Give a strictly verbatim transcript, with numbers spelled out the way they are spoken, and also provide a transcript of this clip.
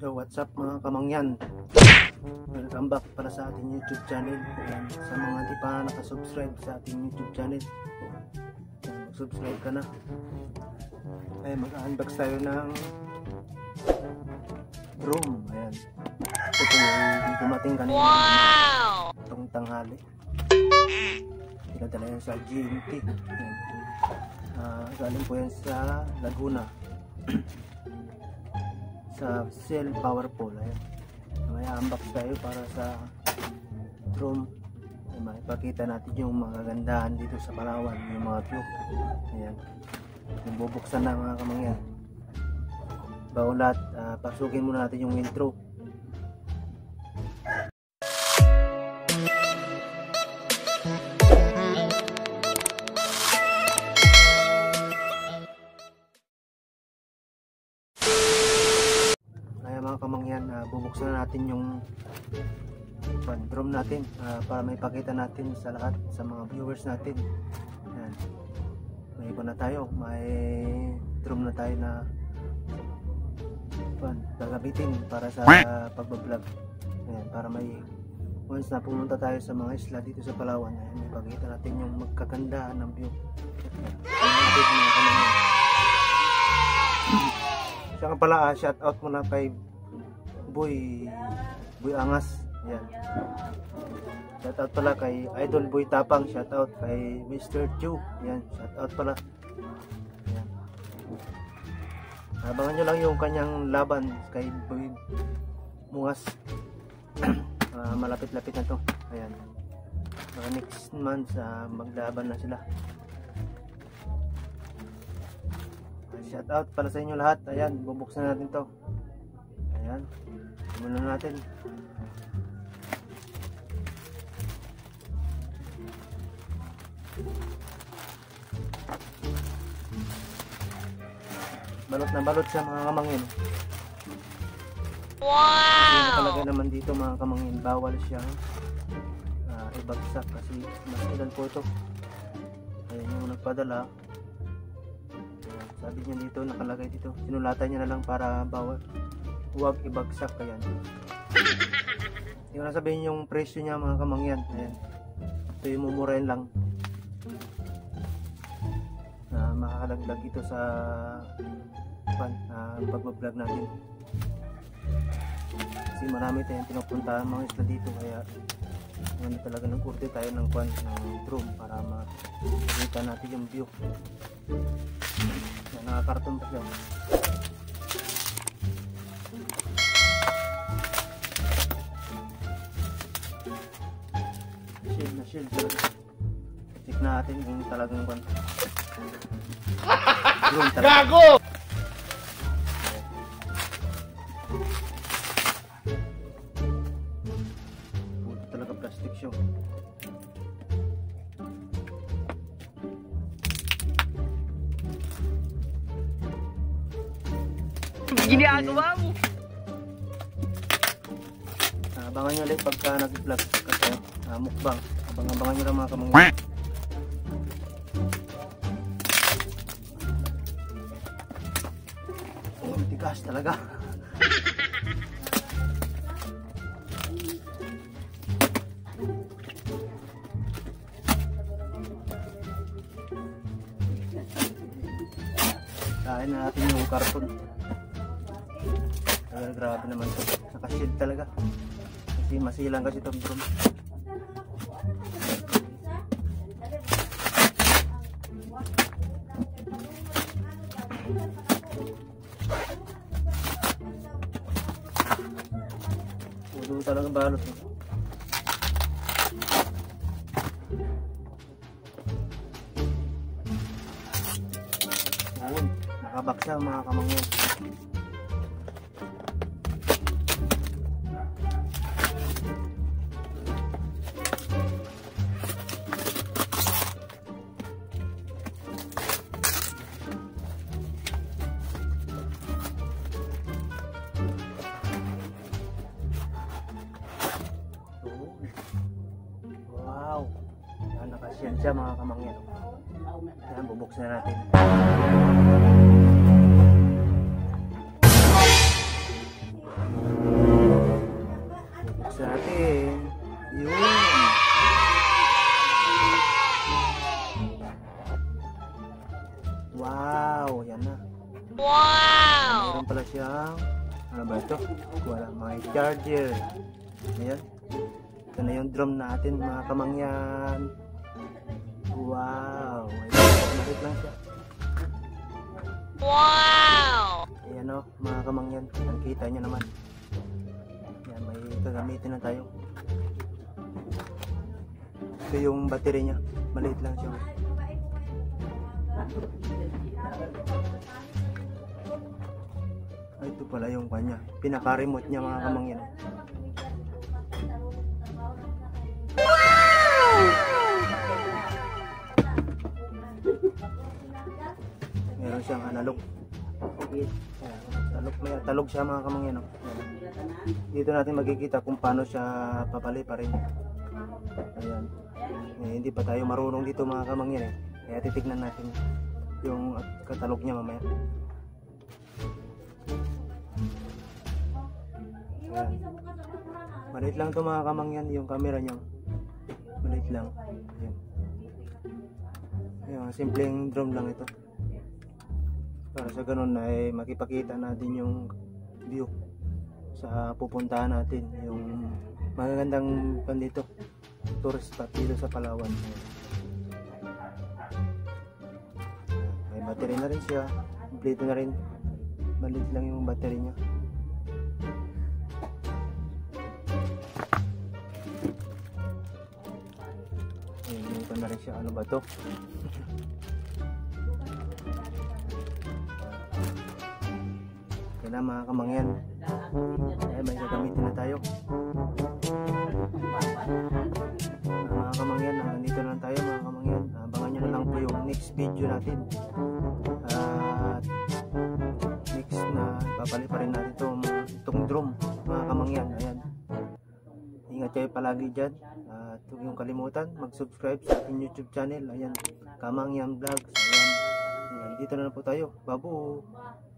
Yo, what's up mga kamangyan? Welcome back para sa ating YouTube channel. Ayan, sa mga di pa nakasubscribe sa ating YouTube channel, mag-subscribe ka na. Ay, mag-unbox tayo ng drone. Ayan, ito yung dumating kanina. Wow! Itong tanghali. Pinadala yan sa G M T. Ayan. Uh, galing po yan sa Laguna. Sa Cell Power Pole. Ayan. May unbox tayo para sa drone. Ay, maipakita natin yung mga gandahan dito sa Palawan, yung mga view. Ayan. Yung bubuksan na mga kamangyan. Bago lahat, uh, pasukin muna natin yung intro. Mga kamangyan, uh, bubuksan na natin yung drone natin uh, para may pakita natin sa lahat, sa mga viewers natin. Ayan. May iba na tayo, may drone na tayo na pan, gagamitin para sa uh, pagbablog. Ayan, para may once na pumunta tayo sa mga isla dito sa Palawan, ayan, may pakita natin yung magkagandahan ng view. Siya nga pala, uh, shout out muna kay Boy Boy Angas. Yan. Shout out pala kay Idol Boy Tapang. Shout out kay Mister Chu. Yan. Shout out pala. Yan. Abangan nyo lang yung kanyang laban kay Boy Mungas. uh, Malapit-lapit na to. Ayan. Mga next month uh, maglaban na sila. Shout out pala sa inyo lahat. Ayan, bubuksan natin to. Ayan, simulan natin. Balot na balot siya mga kamangin. Wow! Kasi nakalagay naman dito mga kamangin, bawal siya uh, ibagsak kasi mas ilan po ito. Ayan yung nagpadala. Sabi niya dito, nakalagay dito, sinulatan niya na lang para bawal, huwag ibagsak. Kaya hindi ko na sabihin yung presyo niya mga kamangyan. Ayan. Ito yung mumurahin lang na makakalaglag ito sa pan, uh, pagbablog natin kasi marami tayong pinupuntahan mga isla dito, kaya ano talaga ng kurte tayo ng pan, ng drone para makita natin yung view. Yan, nakakarton pa siya. Shield na shield. Check natin kung talagang pan. Drone talaga. Gago! Puto talaga plastic siya. Ginagawa mo. Uh, abangan nyo ulit pagka nag-vlog kasi uh, mukbang. Abang-abangan nyo lang mga kamangyan. Oh, tigas talaga. Kain na natin yung karton. Uh, grabe naman ito, nakashield talaga kasi masilang kasi itong drone. Pulo talaga balot eh. Ayun, nakabaksa mga kamangyan. Wow, yan, nakasyan siya mga kamangyan. Yan, bubuksan na natin. walang ano ba ito? Walang mga charger. Ayan. Ito na yung drum natin mga kamangyan. Wow! Malit lang siya. Wow! Ayan o mga kamangyan. Nakita nyo naman. Ayan, may gagamitin na tayo. Ito yung battery niya. Maliit lang siya. Ay, ito pala yung kanya. Pinaka-remote niya mga kamangyan. Meron siyang analog. Ayan, talog, may talog siya mga kamangyan. No? Dito natin makikita kung paano siya papali pa rin. Ayan. Eh, hindi pa tayo marunong dito mga kamangyan eh. Kaya titignan natin yung katalog niya mamaya. Ayan. Maliit lang to mga kamangyan yung camera niya. Maliit lang. Ayan. Ayan, simpleng drone lang ito. Para sa ganun ay makipakita natin yung view sa pupuntahan natin, yung magagandang pandito tourist spot dito sa Palawan. May battery na rin siya, kompleto na rin, maliit lang yung battery niya. Ayun, ganito na rin siya. Ano ba to? Na mga kamangyan, ay may gagamitin na tayo. Uh, mga kamangyan, nandito na lang tayo mga kamangyan. Abangan nyo na lang po yung next video natin. At uh, next na papali pa rin natin itong, itong drone mga kamangyan. Ayan, ingat kayo palagi dyan. At uh, huwag yung kalimutan mag subscribe sa ating YouTube channel. Ayan, Kamangyan Vlogs. Ayan, ayan, dito na lang po tayo. Babu!